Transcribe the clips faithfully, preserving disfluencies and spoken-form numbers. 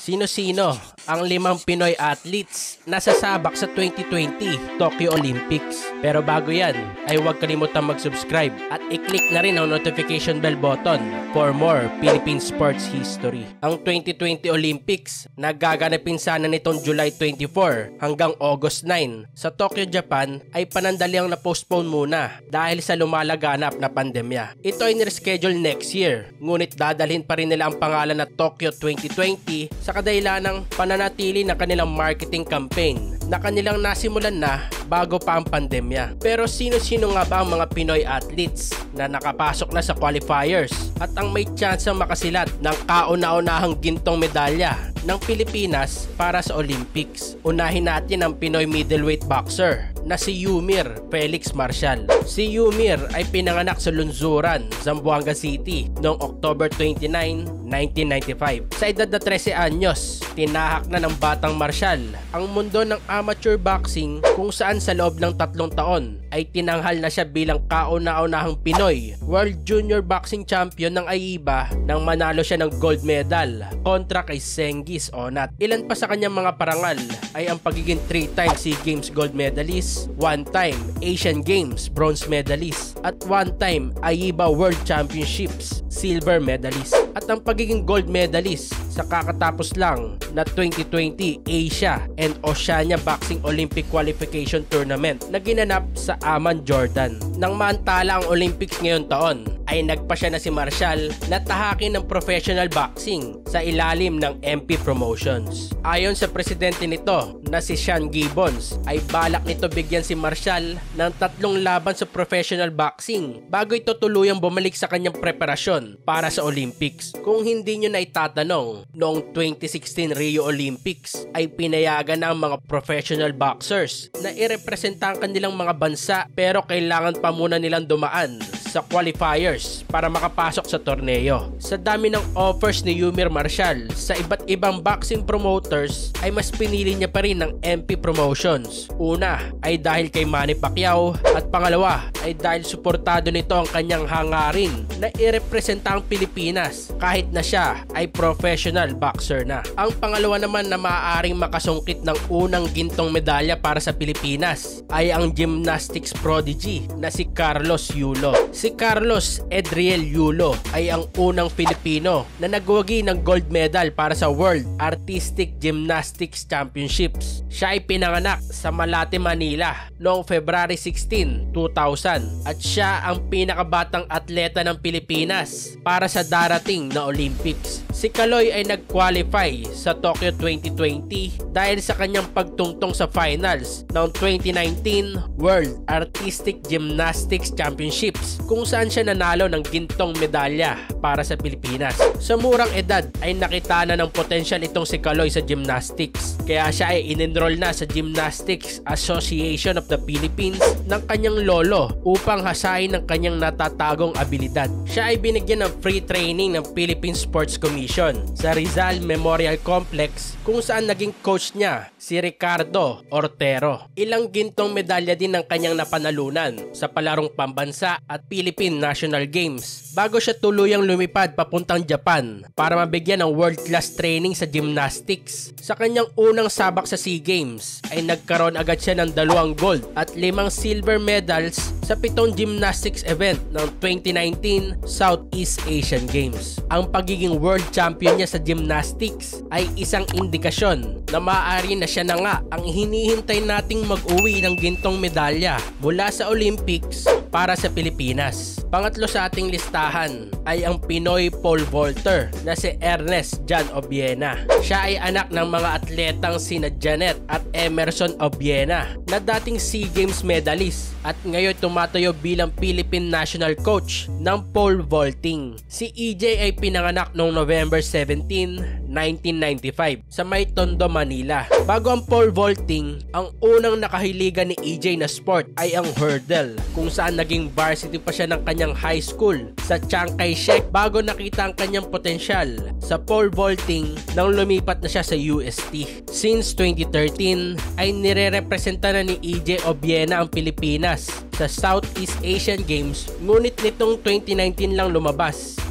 Sino-sino ang limang Pinoy athletes na sasabak sa twenty twenty Tokyo Olympics? Pero bago yan, ay huwag kalimutang mag-subscribe at i-click na rin ang notification bell button for more Philippine sports history. Ang twenty twenty Olympics nagaganapin sana nitong July twenty-four hanggang August nine sa Tokyo, Japan ay panandaliang na-postpone muna dahil sa lumalaganap na pandemya. Ito ay nireschedule next year, ngunit dadalhin pa rin nila ang pangalan na Tokyo twenty twenty sa kadahilan ng pananatili ng kanilang marketing campaign na kanilang nasimulan na bago pa ang pandemya. Pero sino-sino nga ba ang mga Pinoy athletes na nakapasok na sa qualifiers at ang may chance ang makasilat ng kauna-unahang gintong medalya ng Pilipinas para sa Olympics? Unahin natin ang Pinoy middleweight boxer na si Yumir Felix Marcial. Si Yumir ay pinanganak sa Lunzuran, Zamboanga City noong October twenty-ninth, nineteen ninety-five. Sa edad na thirteen anyos, tinahak na ng batang Marcial ang mundo ng amateur boxing kung saan sa loob ng tatlong taon ay tinanghal na siya bilang kauna-unahang Pinoy World Junior Boxing Champion ng A I B A nang manalo siya ng gold medal kontra kay Cengiz Onat. Ilan pa sa kanyang mga parangal ay ang pagiging three time SEA Games gold medalist, one time Asian Games bronze medalist, at one time A I B A World Championships silver medalist, at ang pagiging gold medalist sa kakatapos lang na twenty twenty Asia and Oceania Boxing Olympic Qualification Tournament na ginanap sa Amman, Jordan. Nang maantala ang Olympics ngayon taon, ay nagpasya na si Marcial na tahakin ng professional boxing sa ilalim ng M P Promotions. Ayon sa presidente nito na si Sean Gibbons, ay balak nito bigyan si Marcial ng tatlong laban sa professional boxing bago ito tuluyang bumalik sa kanyang preparasyon para sa Olympics. Kung hindi nyo na itatanong, noong twenty sixteen Rio Olympics ay pinayagan na ang mga professional boxers na irepresenta ang kanilang mga bansa, pero kailangan pa muna nilang dumaan sa qualifiers para makapasok sa torneo. Sa dami ng offers ni Yumir Marcial sa iba't ibang boxing promoters, ay mas pinili niya pa rin ng M P Promotions. Una ay dahil kay Manny Pacquiao, at pangalawa ay dahil suportado nito ang kanyang hangarin na irepresenta ang Pilipinas kahit na siya ay professional boxer na. Ang pangalawa naman na maaaring makasungkit ng unang gintong medalya para sa Pilipinas ay ang gymnastics prodigy na si Carlos Yulo. Si Carlos Edriel Yulo ay ang unang Pilipino na nagwagi ng gold medal para sa World Artistic Gymnastics Championships. Siya ay pinanganak sa Malate, Manila noong February sixteen, two thousand, at siya ang pinakabatang atleta ng Pilipinas para sa darating na Olympics. Si Kaloy ay nag-qualify sa Tokyo twenty twenty dahil sa kanyang pagtungtong sa finals ng twenty nineteen World Artistic Gymnastics Championships kung saan siya nanalo ng gintong medalya para sa Pilipinas. Sa murang edad ay nakita na ng potensyal itong si Kaloy sa gymnastics, kaya siya ay in-enroll na sa Gymnastics Association of the Philippines ng kanyang lolo upang hasain ang kanyang natatagong abilidad. Siya ay binigyan ng free training ng Philippine Sports Commission sa Rizal Memorial Complex kung saan naging coach niya si Ricardo Ortero. Ilang gintong medalya din ang kanyang napanalunan sa palarong pambansa at Philippine National Games bago siya tuluyang lumipad papuntang Japan para mabigyan ng world-class training sa gymnastics. Sa kanyang unang sabak sa SEA Games ay nagkaroon agad siya ng dalawang gold at limang silver medals sa pitong gymnastics event ng twenty nineteen Southeast Asian Games. Ang pagiging world champion niya sa gymnastics ay isang indikasyon na maaari na siya na nga ang hinihintay nating mag-uwi ng gintong medalya mula sa Olympics para sa Pilipinas. Pangatlo sa ating listahan ay ang Pinoy pole vaulter na si Ernest Jan Obiena. Siya ay anak ng mga atletang sina Janet at Emerson Obiena na dating SEA Games medalist at ngayon tumatayo bilang Philippine National Coach ng pole vaulting. Si E J ay pinanganak noong November seventeenth, nineteen ninety-five sa May Tondo, Manila. Bago ang pole vaulting, ang unang nakahiligan ni E J na sport ay ang hurdle, kung saan naging varsity pa siya ng kanyang high school sa Chiang Kai-shek bago nakita ang kanyang potensyal sa pole vaulting nang lumipat na siya sa U S T. Since twenty thirteen ay nire-representa na ni E J Obiena ang Pilipinas sa Southeast Asian Games, ngunit nitong twenty nineteen lang lumabas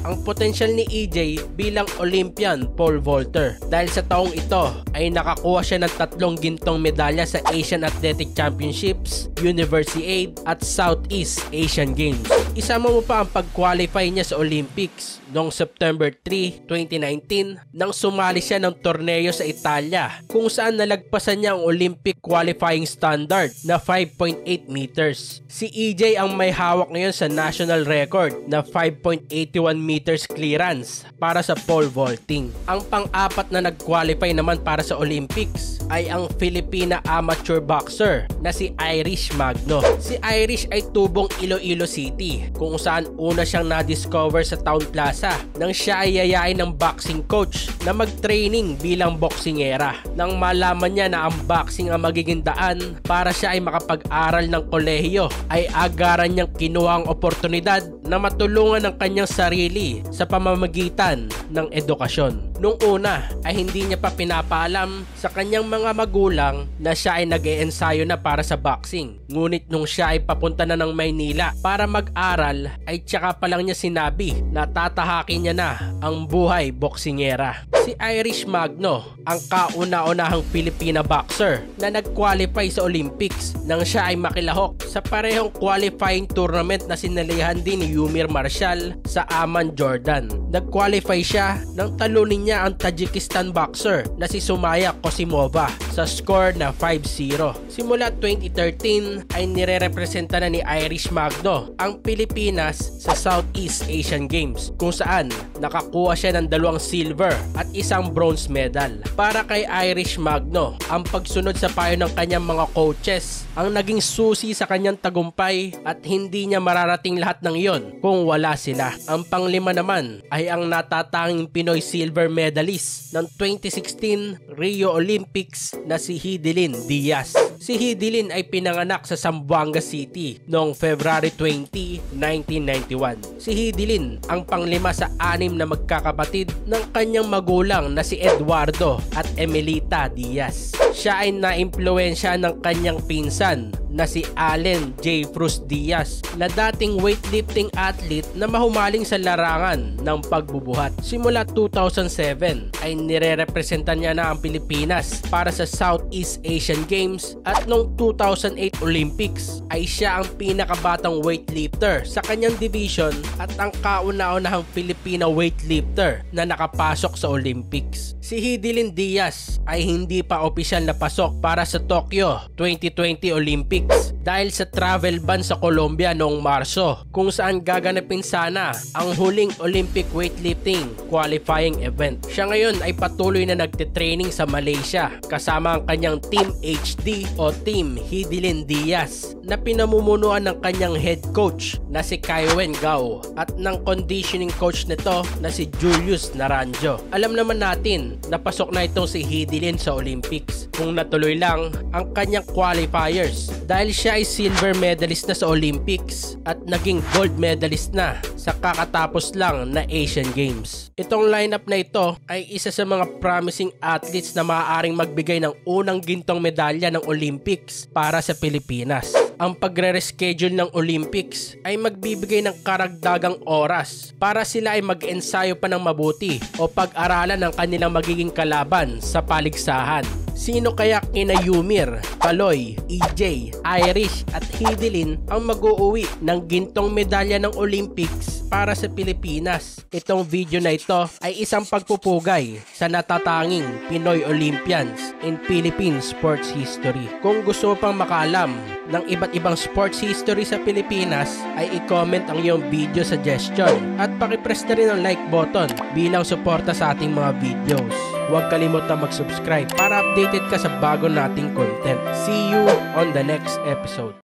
ang potensyal ni E J bilang Olympian pole vaulter dahil sa taong ito ay nakakuha siya ng tatlong gintong medalya sa Asian Athletic Championships, Universiade at Southeast Asian Games. Isama mo pa ang pag-qualify niya sa Olympics noong September three, twenty nineteen nang sumali siya ng torneo sa Italia kung saan nalagpasan niya ang Olympic qualifying standard na five point eight meters. Si E J ang may hawak ngayon sa national record na five point eight one meters clearance para sa pole vaulting. Ang pang-apat na nag-qualify naman para sa Olympics ay ang Filipina amateur boxer na si Irish Magno. Si Irish ay tubong Iloilo City kung saan una siyang na-discover sa Town Plaza nang siya ay yayain ng boxing coach na mag-training bilang boksingera. Nang malaman niya na ang boxing ang magiging daan para siya ay makapag-aral ng kolehiyo, ay agaran niyang kinuha ang oportunidad na matulungan ang kanyang sarili sa pamamagitan ng edukasyon. Nung una ay hindi niya pa pinapaalam sa kanyang mga magulang na siya ay nag-e-ensayo na para sa boxing. Ngunit nung siya ay papunta na ng Maynila para mag-aral ay tsaka pa lang niya sinabi na tatahakin niya na ang buhay boksingera. Si Irish Magno ang kauna-unahang Filipina boxer na nag-qualify sa Olympics nang siya ay makilahok sa parehong qualifying tournament na sinalihan din ni Yumir Marshall sa Amman, Jordan. Nag-qualify siya nang talunin niya ang Tajikistan boxer na si Sumaya Kosimova sa score na five zero. Simula twenty thirteen ay nire-representa na ni Irish Magno ang Pilipinas sa Southeast Asian Games kung saan nakakuha siya ng dalawang silver at isang bronze medal. Para kay Irish Magno, ang pagsunod sa payo ng kanyang mga coaches ang naging susi sa kanyang tagumpay at hindi niya mararating lahat ng iyon kung wala sila. Ang panglima naman ay ang natatanging Pinoy silver medalist ng twenty sixteen Rio Olympics na si Hidilyn Diaz. Si Hidilyn ay pinanganak sa Zamboanga City noong February twentieth, nineteen ninety-one. Si Hidilyn ang panglima sa anim na magkakapatid ng kanyang magulang na si Eduardo at Emelita Diaz. Siya ay naimpluwensya ng kanyang pinsan na si Allen J. Frus Diaz na dating weightlifting athlete na mahumaling sa larangan ng pagbubuhat. Simula two thousand seven ay nire-representan niya na ang Pilipinas para sa Southeast Asian Games at noong two thousand eight Olympics ay siya ang pinakabatang weightlifter sa kanyang division at ang kauna-unahang Filipina weightlifter na nakapasok sa Olympics. Si Hidilyn Diaz ay hindi pa opisyal na pasok para sa Tokyo twenty twenty Olympics dahil sa travel ban sa Colombia noong Marso kung saan gaganapin sana ang huling Olympic weightlifting qualifying event. Siya ngayon ay patuloy na nagtitraining sa Malaysia kasama ang kanyang Team H D o Team Hidilyn Diaz na pinamumunuan ng kanyang head coach na si Kaiwen Gao at ng conditioning coach nito na si Julius Naranjo. Alam naman natin na pasok na itong si Hidilyn sa Olympics kung natuloy lang ang kanyang qualifiers dahil siya ay silver medalist na sa Olympics at naging gold medalist na sa kakatapos lang na Asian Games. Itong lineup na ito ay isa sa mga promising athletes na maaaring magbigay ng unang gintong medalya ng Olympics para sa Pilipinas. Ang pagre-reschedule ng Olympics ay magbibigay ng karagdagang oras para sila ay mag-ensayo pa ng mabuti o pag-aralan ang kanilang magiging kalaban sa paligsahan. Sino kaya kina Yumir, Kaloy, E J, Irish at Hidilyn ang mag-uuwi ng gintong medalya ng Olympics para sa Pilipinas? Itong video na ito ay isang pagpupugay sa natatanging Pinoy Olympians in Philippine sports history. Kung gusto mo pang makaalam ng iba't ibang sports history sa Pilipinas, ay i-comment ang iyong video suggestion at pakipress na rin ang like button bilang suporta sa ating mga videos. Huwag kalimutan mag-subscribe para updated ka sa bago nating content. See you on the next episode.